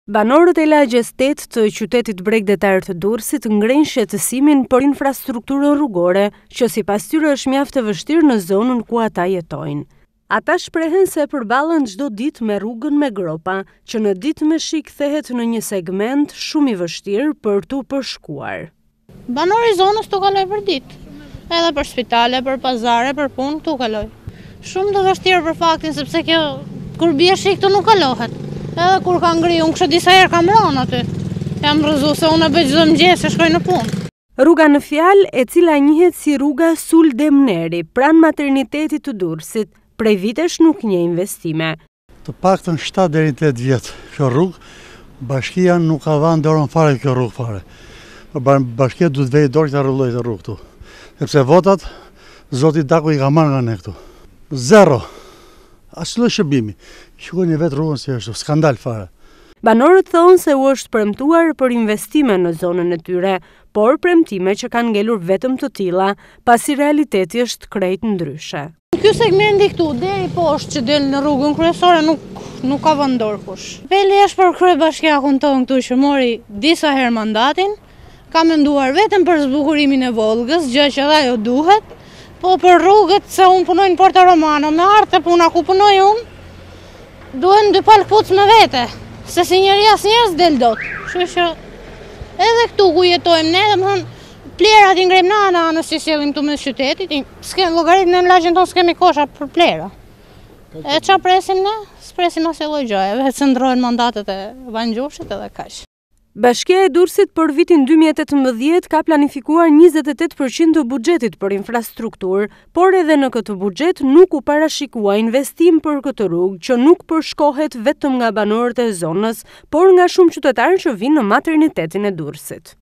Banorët e lagjes 8 të qytetit bregdetar të Durrësit ngrenë shqetësimin për infrastrukturën rrugore, që sipas tyre është mjaft e vështirë në zonën ku ata jetojnë. Ata shprehen se përballen çdo ditë me rrugën me gropa, që në ditë me shi kthehet në një segment shumë i vështirë për tu përshkuar. Banori i zonës tu kaloj për ditë, edhe për spitale, për pazare, për punë tu kaloj. Shumë të vështirë për faktin sepse kjo kur bie shi këtu nuk kalohet. Edhe kur ka ngri, unë kështë disa herë kam rënë aty. Jam rrëzu se unë e bëj çdo mëngjes e shkoj në punë. Rruga në fjalë, e cila njihet si rruga Sul Demneri, pranë maternitetit të Durrësit, prej vitesh nuk njeh investime. Të paktën 7 deri në 8 vjet kjo rrugë, bashkia nuk ka dhënë dorën fare kjo rrugë fare. Bashkia duhet vejë dorë të rregullojë të rrugë këtu. Sepse votat zoti Daku i ka marrë nga ne këtu. Zero. Asnjë shërbimi. Shikoni vetë rrugën si është, skandal fare. Banorët thonë se u është premtuar për investime në zonën e tyre, por premtime që kanë ngelur vetëm të tilla, pasi realiteti është krejt ndryshe. Ky segmenti këtu deri poshtë që del në rrugën kryesore nuk ka vënë dorë kush. Peli është për kryebashkiakun tonë këtu që mori disa herë mandatin, ka menduar vetëm për zbukurimin e Vollgës, gjë që ajo duhet. Po për rrugët, se unë punoj në Porta Romano, me arte puna ku punoj unë, duhen 2 palë këpuc me vete, se si njeri as njerës del dot. Që edhe këtu ku jetojmë ne, dhe më thënë, plerat i ngrejmë në anës që sjellim këtu me qytetit, s'kem llogarit në lagjen tonë s'kemi kosha për plera. E qa presim ne? S'presim asnjë lloj gjaje, vetë se ndrohen mandatet e Vangjofshit edhe kaq. Bashkia e Durrësit për vitin 2018 ka planifikuar 28% të buxhetit për infrastrukturë, por edhe në këtë buxhet nuk u parashikua investim për këtë rrugë, që nuk përshkohet vetëm nga banorët e zonës, por nga shumë qytetarë që vinë në maternitetin e Durrësit.